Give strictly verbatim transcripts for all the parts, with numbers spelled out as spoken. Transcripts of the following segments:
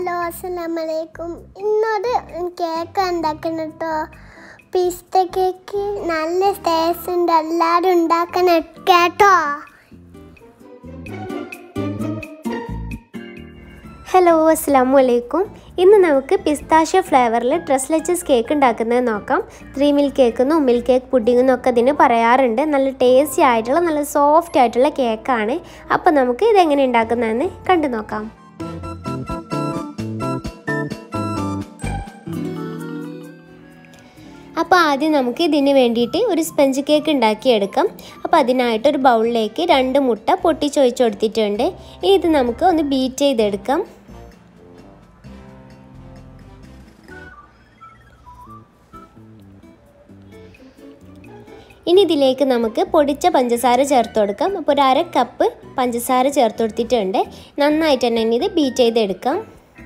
Hello അസ്സലാമലൈക്കും. ഇന്നൊരു cake ഉണ്ടാക്കണം കേട്ടോ. പിസ്ത കേക്ക് നല്ല ടേസ്റ്റ് ഉണ്ട്. എല്ലാവരും ഉണ്ടാക്കണം കേട്ടോ. ഹലോ അസ്സലാമലൈക്കും. ഇന്ന് നമുക്ക് പിസ്താഷ്യ ഫ്ലേവറിൽ ട്രസ്ലെച്ചസ് കേക്ക് ഉണ്ടാക്കുന്നത് നോക്കാം. ത്രീ മിൽക്ക് കേക്കെന്നും മിൽക്ക് കേക്ക് പുഡിങ്ങെന്നും ഒക്കെ ഇതിന് പറയാറുണ്ട്. നല്ല ടേസ്റ്റി ആയിട്ടുള്ള നല്ല സോഫ്റ്റ് ആയിട്ടുള്ള കേക്കാണ്. അപ്പോൾ നമുക്ക് ഇതെങ്ങനെ ഉണ്ടാക്കുന്നതെന്ന് കണ്ടു നോക്കാം. അപ്പോൾ ആദ്യം നമുക്ക് ഇതിന് വേണ്ടിയിട്ട് ഒരു സ്പഞ്ച് കേക്ക് ഉണ്ടാക്കിയെടുക്കാം. അപ്പോൾ അതിനായിട്ട് ഒരു ബൗളിലേക്ക് രണ്ട് മുട്ട പൊട്ടിച്ചൊഴിച്ച് കൊടുത്തിട്ടുണ്ട്. ഇനി ഇത് നമുക്ക് ഒന്ന് ബീറ്റ് ചെയ്തെടുക്കാം. ഇനി ഇതിലേക്ക് നമുക്ക് പൊടിച്ച പഞ്ചസാര ചേർത്ത് കൊടുക്കാം. അപ്പോൾ ഒരു അര കപ്പ് പഞ്ചസാര ചേർത്ത് കൊടുത്തിട്ടുണ്ട്. നന്നായിട്ട് തന്നെ ഇത് ബീറ്റ് ചെയ്തെടുക്കാം.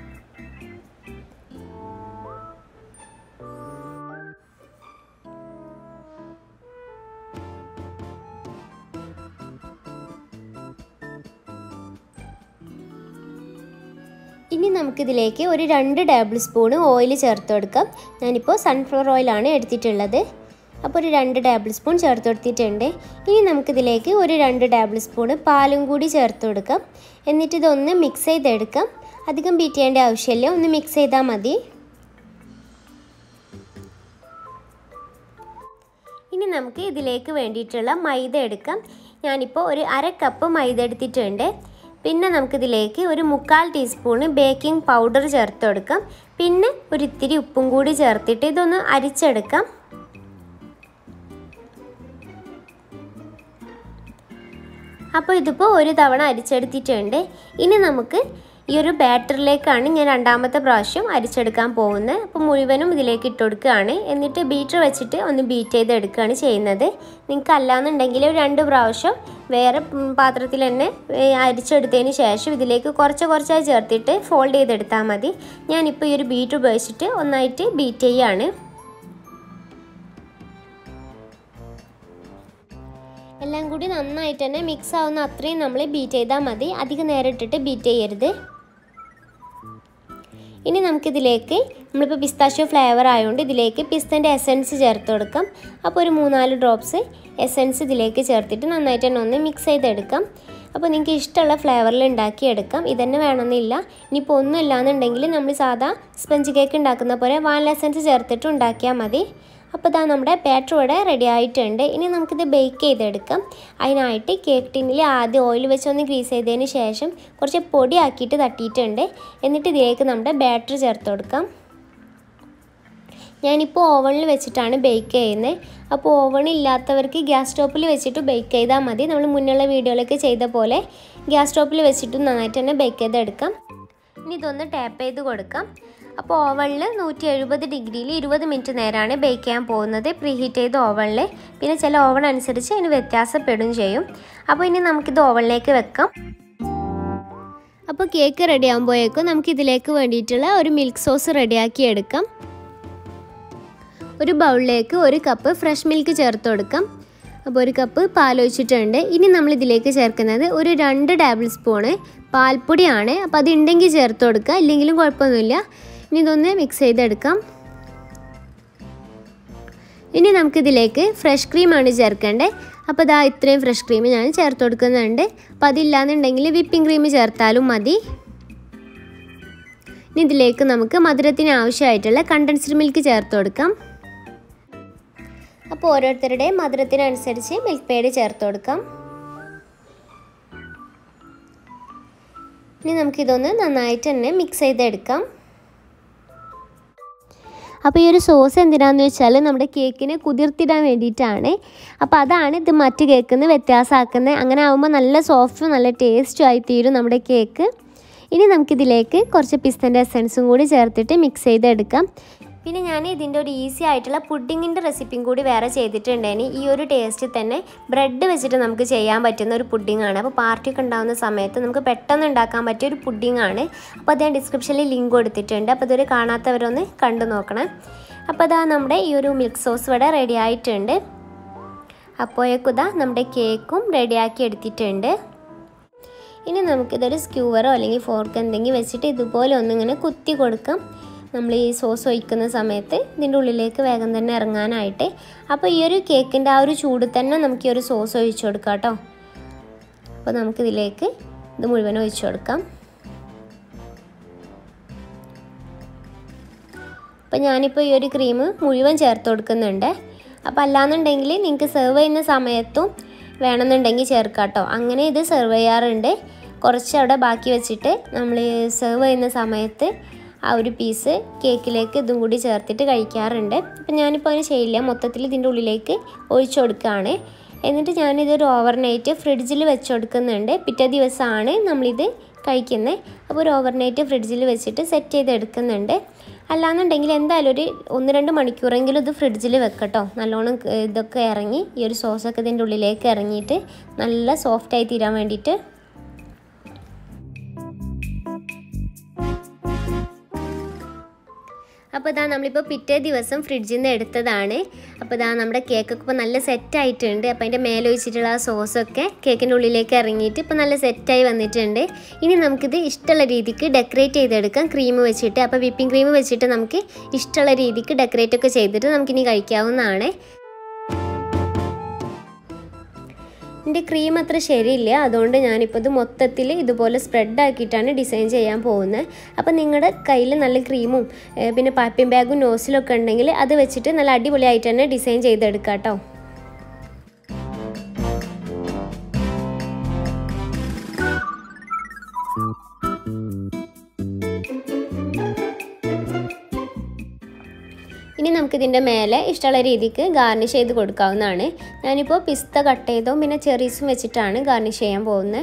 ഇനി നമുക്കിതിലേക്ക് ഒരു രണ്ട് ടേബിൾ സ്പൂണ് ഓയിൽ ചേർത്ത് കൊടുക്കാം. ഞാനിപ്പോൾ സൺഫ്ലവർ ഓയിലാണ് എടുത്തിട്ടുള്ളത്. അപ്പോൾ ഒരു രണ്ട് ടേബിൾ സ്പൂൺ ചേർത്ത് കൊടുത്തിട്ടുണ്ട്. ഇനി നമുക്കിതിലേക്ക് ഒരു രണ്ട് ടേബിൾ സ്പൂണ് പാലും കൂടി ചേർത്ത് കൊടുക്കാം. എന്നിട്ട് ഇതൊന്ന് മിക്സ് ചെയ്തെടുക്കാം. അധികം ബീറ്റ് ചെയ്യേണ്ട ആവശ്യമില്ല, ഒന്ന് മിക്സ് ചെയ്താൽ മതി. ഇനി നമുക്ക് ഇതിലേക്ക് വേണ്ടിയിട്ടുള്ള മൈദ എടുക്കാം. ഞാനിപ്പോൾ ഒരു അര കപ്പ് മൈദ എടുത്തിട്ടുണ്ട്. പിന്നെ നമുക്കിതിലേക്ക് ഒരു മുക്കാൽ ടീസ്പൂണ് ബേക്കിംഗ് പൗഡർ ചേർത്ത് കൊടുക്കാം. പിന്നെ ഒരു ഇത്തിരി ഉപ്പും കൂടി ചേർത്തിട്ട് ഇതൊന്ന് അരിച്ചെടുക്കാം. അപ്പോൾ ഇതിപ്പോൾ ഒരു തവണ അരിച്ചെടുത്തിട്ടുണ്ട്. ഇനി നമുക്ക് ഈ ഒരു ബാറ്ററിലേക്കാണ് ഞാൻ രണ്ടാമത്തെ പ്രാവശ്യം അരിച്ചെടുക്കാൻ പോകുന്നത്. അപ്പോൾ മുഴുവനും ഇതിലേക്ക് ഇട്ട് കൊടുക്കുകയാണ്. എന്നിട്ട് ബീറ്റർ വെച്ചിട്ട് ഒന്ന് ബീറ്റ് ചെയ്തെടുക്കുകയാണ് ചെയ്യുന്നത്. നിങ്ങൾക്ക് അല്ലാന്നുണ്ടെങ്കിൽ രണ്ട് പ്രാവശ്യം വേറെ പാത്രത്തിൽ തന്നെ അരിച്ചെടുത്തതിന് ശേഷം ഇതിലേക്ക് കുറച്ച് കുറച്ചായി ചേർത്തിട്ട് ഫോൾഡ് ചെയ്തെടുത്താൽ മതി. ഞാനിപ്പോൾ ഈ ഒരു ബീറ്റർ ഉപയോഗിച്ചിട്ട് ഒന്നായിട്ട് ബീറ്റ് ചെയ്യുകയാണ്. എല്ലാം കൂടി നന്നായിട്ട് തന്നെ മിക്സ് ആവുന്ന അത്രയും നമ്മൾ ബീറ്റ് ചെയ്താൽ മതി. അധികം നേരം ഇട്ടിട്ട് ബീറ്റ് ചെയ്യരുത്. ഇനി നമുക്കിതിലേക്ക് നമ്മളിപ്പോൾ പിസ്താഷ്യോ ഫ്ലേവർ ആയതുകൊണ്ട് ഇതിലേക്ക് പിസ്തൻ്റെ എസൻസ് ചേർത്ത് കൊടുക്കാം. അപ്പോൾ ഒരു മൂന്നാല് ഡ്രോപ്സ് എസൻസ് ഇതിലേക്ക് ചേർത്തിട്ട് നന്നായിട്ട് തന്നെ ഒന്ന് മിക്സ് ചെയ്തെടുക്കാം. അപ്പോൾ നിങ്ങൾക്ക് ഇഷ്ടമുള്ള ഫ്ലേവറിൽ ഉണ്ടാക്കിയെടുക്കാം. ഇതന്നെ വേണമെന്നില്ല. ഇനിയിപ്പോൾ ഒന്നും ഇല്ലാന്നുണ്ടെങ്കിൽ നമ്മൾ സാധാ സ്പഞ്ച് കേക്ക് ഉണ്ടാക്കുന്ന പോലെ വാനില എസൻസ് ചേർത്തിട്ട് ഉണ്ടാക്കിയാൽ മതി. അപ്പോൾ ഇതാ നമ്മുടെ ബാറ്റർ ഇവിടെ റെഡി ആയിട്ടുണ്ട്. ഇനി നമുക്കിത് ബേക്ക് ചെയ്തെടുക്കാം. അതിനായിട്ട് കേക്ക് ടിന്നിൽ ആദ്യം ഓയിൽ വെച്ചൊന്ന് ഗ്രീസ് ചെയ്തതിന് ശേഷം കുറച്ച് പൊടി ആക്കിയിട്ട് തട്ടിയിട്ടുണ്ട്. എന്നിട്ട് ഇതിലേക്ക് നമ്മുടെ ബാറ്റർ ചേർത്ത് കൊടുക്കാം. ഞാനിപ്പോൾ ഓവണിൽ വെച്ചിട്ടാണ് ബേക്ക് ചെയ്യുന്നത്. അപ്പോൾ ഓവൺ ഇല്ലാത്തവർക്ക് ഗ്യാസ് സ്റ്റോപ്പിൽ വെച്ചിട്ട് ബേക്ക് ചെയ്താൽ മതി. നമ്മൾ മുന്നുള്ള വീഡിയോയിലൊക്കെ ചെയ്ത പോലെ ഗ്യാസ് സ്റ്റോപ്പിൽ വെച്ചിട്ട് നന്നായിട്ട് തന്നെ ബേക്ക് ചെയ്തെടുക്കാം. ഇനി ഇതൊന്ന് ടാപ്പ് ചെയ്ത് കൊടുക്കാം. അപ്പോൾ ഓവണിൽ നൂറ്റി എഴുപത് ഡിഗ്രിയിൽ ഇരുപത് മിനിറ്റ് നേരമാണ് ബേക്ക് ചെയ്യാൻ പോകുന്നത്, പ്രീ ഹീറ്റ് ചെയ്ത ഓവണിൽ. പിന്നെ ചില ഓവൺ അനുസരിച്ച് അതിന് വ്യത്യാസപ്പെടുകയും ചെയ്യും. അപ്പോൾ ഇനി നമുക്കിത് ഓവണിലേക്ക് വെക്കാം. അപ്പോൾ കേക്ക് റെഡി ആകുമ്പോഴേക്കും നമുക്കിതിലേക്ക് വേണ്ടിയിട്ടുള്ള ഒരു മിൽക്ക് സോസ് റെഡിയാക്കി എടുക്കാം. ഒരു ബൗളിലേക്ക് ഒരു കപ്പ് ഫ്രഷ് മിൽക്ക് ചേർത്ത് കൊടുക്കാം. അപ്പോൾ ഒരു കപ്പ് പാലൊഴിച്ചിട്ടുണ്ട്. ഇനി നമ്മളിതിലേക്ക് ചേർക്കുന്നത് ഒരു രണ്ട് ടേബിൾ സ്പൂണ് പാൽപ്പൊടിയാണ്. അപ്പോൾ അതുണ്ടെങ്കിൽ ചേർത്ത് കൊടുക്കുക, ഇല്ലെങ്കിലും കുഴപ്പമൊന്നുമില്ല. ഇനി ഇതൊന്ന് മിക്സ് ചെയ്തെടുക്കാം. ഇനി നമുക്കിതിലേക്ക് ഫ്രഷ് ക്രീമാണ് ചേർക്കേണ്ടത്. അപ്പോൾ ഇതാ ഇത്രയും ഫ്രഷ് ക്രീം ഞാൻ ചേർത്ത് കൊടുക്കുന്നുണ്ട്. അപ്പോൾ അതില്ലാന്നുണ്ടെങ്കിൽ വിപ്പിംഗ് ക്രീം ചേർത്താലും മതി. ഇനി ഇതിലേക്ക് നമുക്ക് മധുരത്തിന് ആവശ്യമായിട്ടുള്ള കണ്ടൻസ്ഡ് മിൽക്ക് ചേർത്ത് കൊടുക്കാം. അപ്പോൾ ഓരോരുത്തരുടെയും മധുരത്തിനനുസരിച്ച് മിൽക്ക് പേഡ് ചേർത്ത് കൊടുക്കാം. ഇനി നമുക്കിതൊന്ന് നന്നായിട്ട് തന്നെ മിക്സ് ചെയ്തെടുക്കാം. അപ്പോൾ ഈ ഒരു സോസ് എന്തിനാണെന്ന് വെച്ചാൽ നമ്മുടെ കേക്കിനെ കുതിർത്തിടാൻ വേണ്ടിയിട്ടാണ്. അപ്പോൾ അതാണ് ഇത് മറ്റ് കേക്കിൽ നിന്ന് വ്യത്യാസമാക്കുന്നത്. അങ്ങനെ ആകുമ്പോൾ നല്ല സോഫ്റ്റും നല്ല ടേസ്റ്റും ആയി തീരും നമ്മുടെ കേക്ക്. ഇനി നമുക്കിതിലേക്ക് കുറച്ച് പിസ്തൻ്റെ എസൻസും കൂടി ചേർത്തിട്ട് മിക്സ് ചെയ്തെടുക്കാം. പിന്നെ ഞാൻ ഇതിൻ്റെ ഒരു ഈസി ആയിട്ടുള്ള പുഡിങ്ങിൻ്റെ റെസിപ്പിയും കൂടി വേറെ ചെയ്തിട്ടുണ്ടേനി. ഈ ഒരു ടേസ്റ്റ് തന്നെ ബ്രെഡ് വെച്ചിട്ട് നമുക്ക് ചെയ്യാൻ പറ്റുന്ന ഒരു പുഡിങ്ങാണ്. അപ്പോൾ പാർട്ടിയൊക്കെ ഉണ്ടാകുന്ന സമയത്ത് നമുക്ക് പെട്ടെന്ന് ഉണ്ടാക്കാൻ പറ്റിയ ഒരു പുഡിങ്ങാണ്. അപ്പോൾ അത് ഞാൻ ഡിസ്ക്രിപ്ഷനിൽ ലിങ്ക് കൊടുത്തിട്ടുണ്ട്. അപ്പോൾ ഇതൊരു കാണാത്തവരൊന്ന് കണ്ടു നോക്കണം. അപ്പോൾ അതാ നമ്മുടെ ഈ ഒരു മിൽക്ക് സോസ് ഇവിടെ റെഡി ആയിട്ടുണ്ട്. അപ്പോഴേക്കും ഇതാ നമ്മുടെ കേക്കും റെഡിയാക്കി എടുത്തിട്ടുണ്ട്. ഇനി നമുക്കിതൊരു സ്ക്യൂവറോ അല്ലെങ്കിൽ ഫോർക്ക് എന്തെങ്കിലും വെച്ചിട്ട് ഇതുപോലെ ഒന്നിങ്ങനെ കുത്തി കൊടുക്കാം. നമ്മൾ ഈ സോസ് ഒഴിക്കുന്ന സമയത്ത് ഇതിൻ്റെ ഉള്ളിലേക്ക് വേഗം തന്നെ ഇറങ്ങാനായിട്ട്. അപ്പോൾ ഈ ഒരു കേക്കിൻ്റെ ആ ഒരു ചൂട് തന്നെ നമുക്ക് ഈ ഒരു സോസ് ഒഴിച്ചു കൊടുക്കാം കേട്ടോ. അപ്പോൾ നമുക്കിതിലേക്ക് ഇത് മുഴുവൻ ഒഴിച്ചു കൊടുക്കാം. അപ്പോൾ ഞാനിപ്പോൾ ഈ ഒരു ക്രീം മുഴുവൻ ചേർത്ത് കൊടുക്കുന്നുണ്ട്. അപ്പോൾ അല്ലാന്നുണ്ടെങ്കിൽ നിങ്ങൾക്ക് സെർവ് ചെയ്യുന്ന സമയത്തും വേണമെന്നുണ്ടെങ്കിൽ ചേർക്കാം കേട്ടോ. അങ്ങനെ ഇത് സെർവ് ചെയ്യാറുണ്ട്. കുറച്ച് അവിടെ ബാക്കി വെച്ചിട്ട് നമ്മൾ സെർവ് ചെയ്യുന്ന സമയത്ത് ആ ഒരു പീസ് കേക്കിലേക്ക് ഇതും കൂടി ചേർത്തിട്ട് കഴിക്കാറുണ്ട്. അപ്പം ഞാനിപ്പോൾ അങ്ങനെ ചെയ്യില്ല, മൊത്തത്തിൽ ഇതിൻ്റെ ഉള്ളിലേക്ക് ഒഴിച്ചു കൊടുക്കുകയാണ്. എന്നിട്ട് ഞാനിതൊരു ഓവർനൈറ്റ് ഫ്രിഡ്ജിൽ വെച്ച് കൊടുക്കുന്നുണ്ട്. പിറ്റേ ദിവസമാണ് നമ്മളിത് കഴിക്കുന്നത്. അപ്പോൾ ഒരു ഓവർനൈറ്റ് ഫ്രിഡ്ജിൽ വെച്ചിട്ട് സെറ്റ് ചെയ്ത് എടുക്കുന്നുണ്ട്. അല്ലാന്നുണ്ടെങ്കിൽ എന്തായാലും ഒരു ഒന്ന് രണ്ട് മണിക്കൂറെങ്കിലും ഇത് ഫ്രിഡ്ജിൽ വെക്കട്ടോ. നല്ലോണം ഇതൊക്കെ ഇറങ്ങി ഈ ഒരു സോസൊക്കെ ഇതിൻ്റെ ഉള്ളിലേക്ക് ഇറങ്ങിയിട്ട് നല്ല സോഫ്റ്റായി തീരാൻ വേണ്ടിയിട്ട്. അപ്പോൾ ഇതാ നമ്മളിപ്പോൾ പിറ്റേ ദിവസം ഫ്രിഡ്ജിൽ നിന്ന് എടുത്തതാണ്. അപ്പോൾ ഇതാ നമ്മുടെ കേക്കൊക്കെ ഇപ്പോൾ നല്ല സെറ്റായിട്ടുണ്ട്. അപ്പോൾ അതിൻ്റെ മേലെ ഒഴിച്ചിട്ടുള്ള ആ സോസൊക്കെ കേക്കിൻ്റെ ഉള്ളിലേക്ക് ഇറങ്ങിയിട്ട് ഇപ്പോൾ നല്ല സെറ്റായി വന്നിട്ടുണ്ട്. ഇനി നമുക്കിത് ഇഷ്ടമുള്ള രീതിക്ക് ഡെക്കറേറ്റ് ചെയ്തെടുക്കാം ക്രീം വെച്ചിട്ട്. അപ്പോൾ വിപ്പിംഗ് ക്രീം വെച്ചിട്ട് നമുക്ക് ഇഷ്ടമുള്ള രീതിക്ക് ഡെക്കറേറ്റ് ഒക്കെ ചെയ്തിട്ട് നമുക്കിനി കഴിക്കാവുന്നതാണ്. എൻ്റെ ക്രീം അത്ര ശരിയില്ല, അതുകൊണ്ട് ഞാനിപ്പോൾ ഇത് മൊത്തത്തിൽ ഇതുപോലെ സ്പ്രെഡ് ആക്കിയിട്ടാണ് ഡിസൈൻ ചെയ്യാൻ പോകുന്നത്. അപ്പോൾ നിങ്ങളുടെ കയ്യിൽ നല്ല ക്രീമും പിന്നെ പാപ്പിംഗ് ബാഗും നോസിലൊക്കെ ഉണ്ടെങ്കിൽ അത് വെച്ചിട്ട് നല്ല അടിപൊളിയായിട്ട് തന്നെ ഡിസൈൻ ചെയ്തെടുക്കാം കേട്ടോ. ഇനി നമുക്കിതിൻ്റെ മേലെ ഇഷ്ടമുള്ള രീതിക്ക് ഗാർണിഷ് ചെയ്ത് കൊടുക്കാവുന്നതാണ്. ഞാനിപ്പോൾ പിസ്ത കട്ട് ചെയ്തും പിന്നെ ചെറീസും വെച്ചിട്ടാണ് ഗാർണിഷ് ചെയ്യാൻ പോകുന്നത്.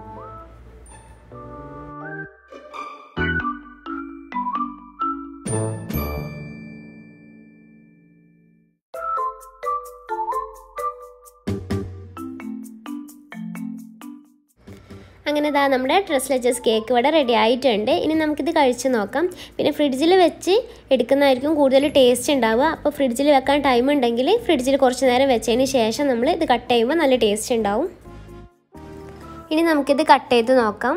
അങ്ങനെ ഇതാ നമ്മുടെ ട്രസ്ലെച്ചസ് കേക്ക് ഇവിടെ റെഡി ആയിട്ടുണ്ട്. ഇനി നമുക്കിത് കഴിച്ച് നോക്കാം. പിന്നെ ഫ്രിഡ്ജിൽ വെച്ച് എടുക്കുന്നതായിരിക്കും കൂടുതൽ ടേസ്റ്റ് ഉണ്ടാവുക. അപ്പോൾ ഫ്രിഡ്ജിൽ വെക്കാൻ ടൈം ഉണ്ടെങ്കിൽ ഫ്രിഡ്ജിൽ കുറച്ച് നേരം വെച്ചതിന് ശേഷം നമ്മൾ ഇത് കട്ട് ചെയ്യുമ്പോൾ നല്ല ടേസ്റ്റ് ഉണ്ടാവും. ഇനി നമുക്കിത് കട്ട് ചെയ്ത് നോക്കാം.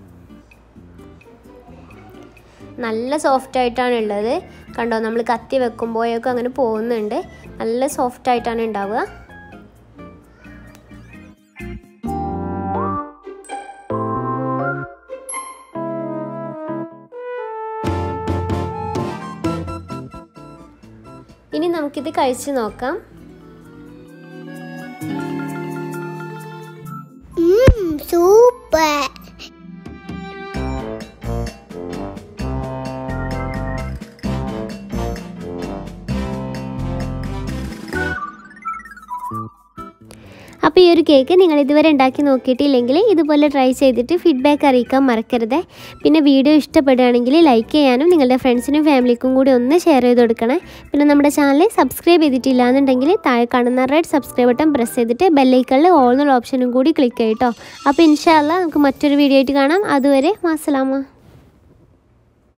നല്ല സോഫ്റ്റ് ആയിട്ടാണ് ഉള്ളത്. കണ്ടോ, നമ്മൾ കത്തി വെക്കുമ്പോഴൊക്കെ അങ്ങനെ പോകുന്നുണ്ട്. നല്ല സോഫ്റ്റ് ആയിട്ടാണ് ഉണ്ടാവുക. ഇനി നമുക്കിത് കഴിച്ച് നോക്കാം. സൂപ്പർ. അപ്പോൾ ഈ ഒരു കേക്ക് നിങ്ങൾ ഇതുവരെ ഉണ്ടാക്കി നോക്കിയിട്ടില്ലെങ്കിൽ ഇതുപോലെ ട്രൈ ചെയ്തിട്ട് ഫീഡ്ബാക്ക് അറിയിക്കാൻ മറക്കരുത്. പിന്നെ വീഡിയോ ഇഷ്ടപ്പെടുകയാണെങ്കിൽ ലൈക്ക് ചെയ്യാനും നിങ്ങളുടെ ഫ്രണ്ട്സിനും ഫാമിലിക്കും കൂടി ഒന്ന് ഷെയർ ചെയ്ത് കൊടുക്കണേ. പിന്നെ നമ്മുടെ ചാനൽ സബ്സ്ക്രൈബ് ചെയ്തിട്ടില്ല എന്നുണ്ടെങ്കിൽ താഴെ കാണുന്ന റെഡ് സബ്സ്ക്രൈബ് ബട്ടൺ പ്രസ് ചെയ്തിട്ട് ബെല്ലൈക്കണിൽ ഓൾ എന്നുള്ള ഓപ്ഷനും കൂടി ക്ലിക്ക് ചെയ്യട്ടോ. അപ്പോൾ ഇൻഷാ അല്ലാഹ് നമുക്ക് മറ്റൊരു വീഡിയോ ആയിട്ട് കാണാം. അതുവരെ മാസലാമ.